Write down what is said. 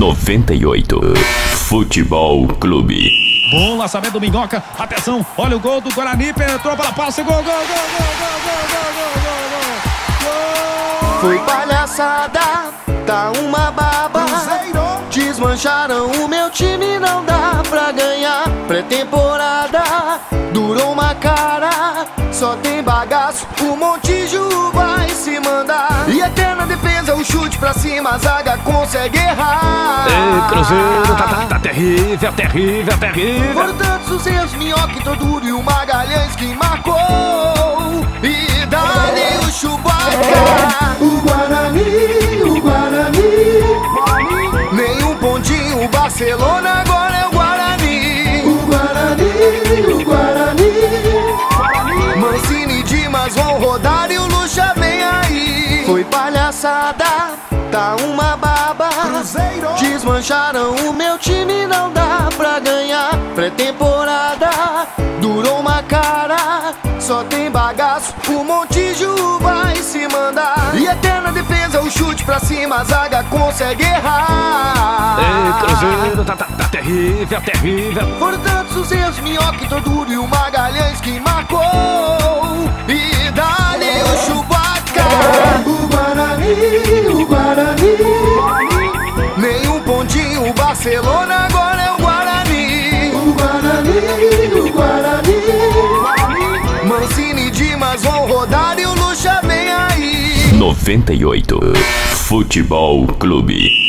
98. Futebol Clube. Bom lançamento do Minhoca. Atenção, olha o gol do Guarani. Penetrou para a passe. Gol, gol, gol, gol, gol, gol, gol, gol, gol. Foi palhaçada, tá uma baba. Desmancharam o meu time, não dá pra ganhar. Pré-temporada durou uma cara, só tem bagaço, o Montijo vai se mandar. E até na defesa o chute pra cima, a zaga consegue errar. Ei, Cruzeiro, tá terrível, terrível, terrível. Foram tantos os erros, Minhoca entrou duro e o Magalhães que marcou. E dali o Chewbacca. O Guarani, nenhum pontinho, o Barcelona agora é o Guarani. O Guarani, Mancini e Dimas vão rodar e o Lucha vem aí. Foi palhaçada, tá uma baba. Desmancharam o meu time, não dá pra ganhar. Pré-temporada durou uma cara, só tem bagaço, o Montijo vai se mandar. E até na defesa o chute pra cima, a zaga consegue errar. Ei, Cruzeiro, tá terrível, terrível. Foram tantos os erros, Minhoca entrou duro e o Magalhães que marcou. E dali o Chewbacca. O Guarani, nenhum pontinho, o Barcelona agora é o Guarani. O Guarani, Mancini e Dimas vão rodar e o Lucha vem aí. 98. Futebol Clube.